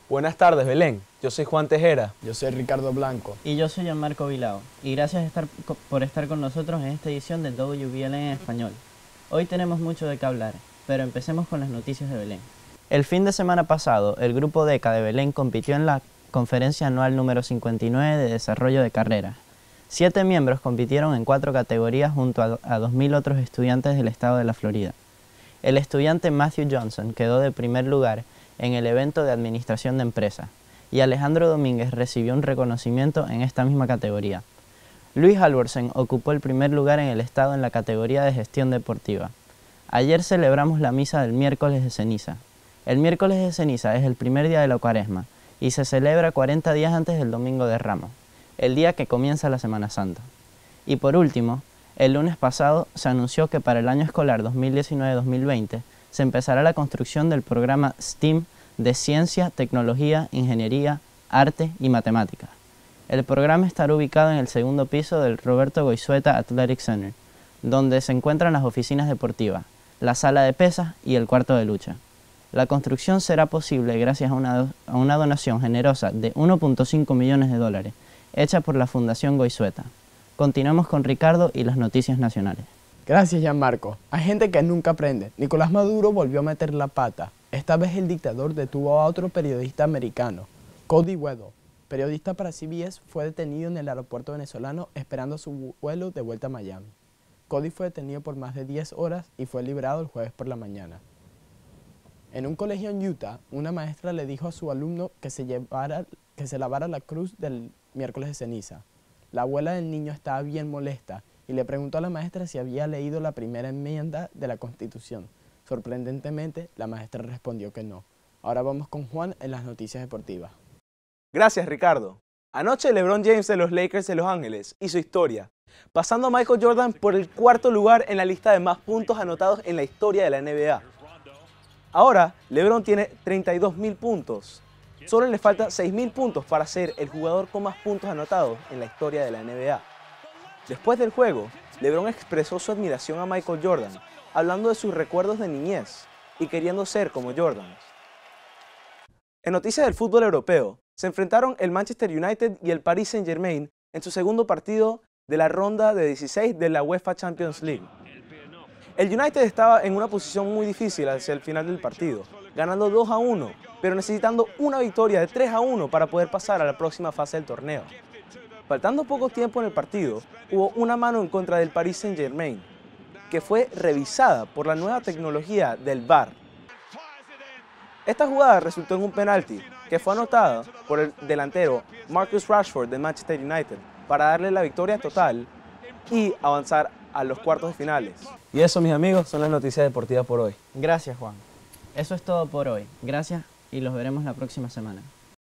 Buenas tardes, Belén. Yo soy Juan Tejera. Yo soy Ricardo Blanco. Y yo soy Gianmarco Vilao. Y gracias por estar con nosotros en esta edición de WBLN en español. Hoy tenemos mucho de qué hablar, pero empecemos con las noticias de Belén. El fin de semana pasado, el grupo DECA de Belén compitió en la conferencia anual número 59 de desarrollo de carreras. 7 miembros compitieron en 4 categorías junto a 2.000 otros estudiantes del estado de la Florida. El estudiante Matthew Johnson quedó de primer lugar en el evento de administración de empresas, y Alejandro Domínguez recibió un reconocimiento en esta misma categoría. Luis Halvorsen ocupó el primer lugar en el estado en la categoría de gestión deportiva. Ayer celebramos la misa del miércoles de ceniza. El miércoles de ceniza es el primer día de la Cuaresma y se celebra 40 días antes del Domingo de Ramos, el día que comienza la Semana Santa. Y por último, el lunes pasado se anunció que para el año escolar 2019-2020 se empezará la construcción del programa STEAM de Ciencia, Tecnología, Ingeniería, Arte y Matemáticas. El programa estará ubicado en el segundo piso del Roberto Goizueta Athletic Center, donde se encuentran las oficinas deportivas, la sala de pesas y el cuarto de lucha. La construcción será posible gracias a una donación generosa de 1.5 millones de dólares, hecha por la Fundación Goizueta. Continuamos con Ricardo y las noticias nacionales. Gracias, Gianmarco. Hay gente que nunca aprende. Nicolás Maduro volvió a meter la pata. Esta vez el dictador detuvo a otro periodista americano, Cody Weddle. Periodista para CBS, fue detenido en el aeropuerto venezolano esperando su vuelo de vuelta a Miami. Cody fue detenido por más de 10 horas y fue liberado el jueves por la mañana. En un colegio en Utah, una maestra le dijo a su alumno que se lavara la cruz del miércoles de ceniza. La abuela del niño estaba bien molesta y le preguntó a la maestra si había leído la primera enmienda de la Constitución. Sorprendentemente, la maestra respondió que no. Ahora vamos con Juan en las noticias deportivas. Gracias, Ricardo. Anoche LeBron James de los Lakers de Los Ángeles hizo historia, pasando a Michael Jordan por el 4º lugar en la lista de más puntos anotados en la historia de la NBA. Ahora, LeBron tiene 32.000 puntos. Solo le falta 6.000 puntos para ser el jugador con más puntos anotados en la historia de la NBA. Después del juego, LeBron expresó su admiración a Michael Jordan, hablando de sus recuerdos de niñez y queriendo ser como Jordan. En noticias del fútbol europeo, se enfrentaron el Manchester United y el Paris Saint-Germain en su segundo partido de la ronda de 16 de la UEFA Champions League. El United estaba en una posición muy difícil hacia el final del partido, ganando 2-1, pero necesitando una victoria de 3-1 para poder pasar a la próxima fase del torneo. Faltando poco tiempo en el partido, hubo una mano en contra del Paris Saint-Germain, que fue revisada por la nueva tecnología del VAR. Esta jugada resultó en un penalti, que fue anotada por el delantero Marcus Rashford de Manchester United para darle la victoria total y avanzar a los cuartos de finales. Y eso, mis amigos, son las noticias deportivas por hoy. Gracias, Juan. Eso es todo por hoy. Gracias y los veremos la próxima semana.